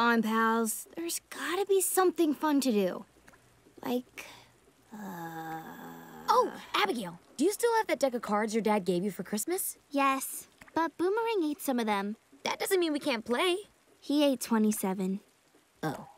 on, pals. There's gotta be something fun to do. Like, Oh, Abigail, do you still have that deck of cards your dad gave you for Christmas? Yes, but Boomerang ate some of them. That doesn't mean we can't play. He ate 27. Oh.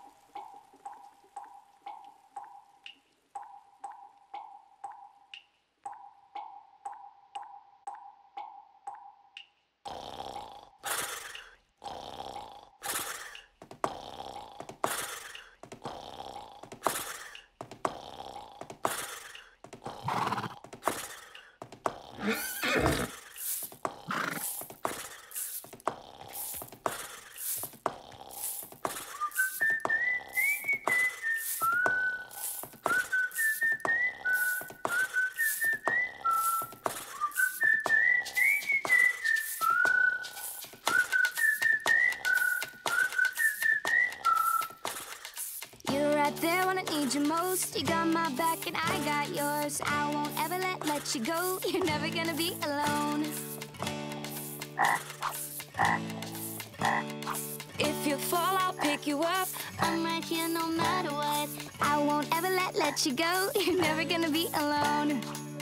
you're right there when I need you most. You got my back and I got yours. I won't ever let you go. You're never gonna be alone. If you fall, I'll pick you up. I'm right here no matter what. I won't ever let you go. You're never gonna be alone.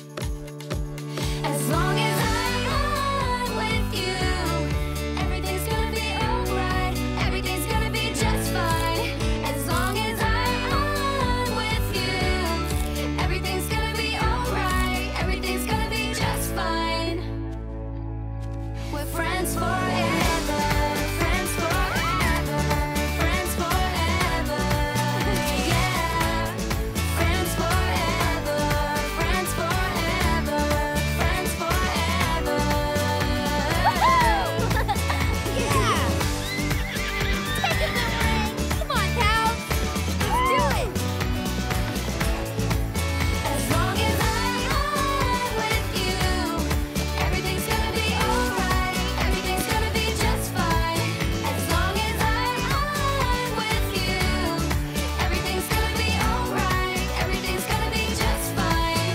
As long as I'm with you, everything's gonna be alright. Everything's gonna be just fine. As long as I'm with you, everything's gonna be alright. Everything's gonna be just fine. We're friends forever. Friends forever. Friends forever. Yeah. Friends forever. Friends forever. Friends forever. Woohoo! Yeah! Take it, Boomerang! Come on, pal! Let's do it! As long as I'm with you, everything's gonna be alright. Everything's gonna be just fine. As long as I'm with you, everything's gonna be alright. Everything's gonna be just fine.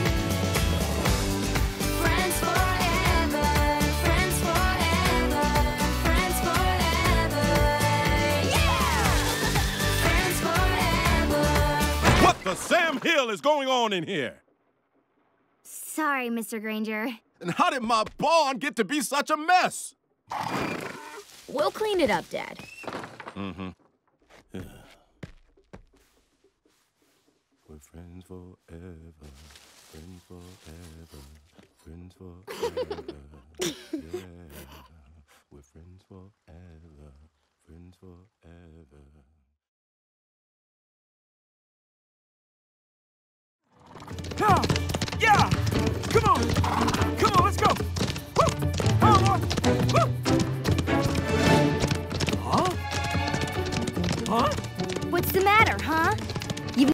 Friends forever. Friends forever. Friends forever. Yeah! Friends forever. What the Sam Hill is going on in here? Sorry, Mr. Granger. And how did my barn get to be such a mess? We'll clean it up, Dad. Mm-hmm. We're friends forever. Friends forever. Friends forever. Yeah. We're friends forever. Friends forever. Yeah! Come on! Come on, let's go! Woo! Come on! Woo!